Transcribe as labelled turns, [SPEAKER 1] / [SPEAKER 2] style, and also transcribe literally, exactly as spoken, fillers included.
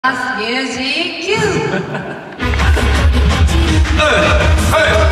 [SPEAKER 1] ミュージックキュー
[SPEAKER 2] はい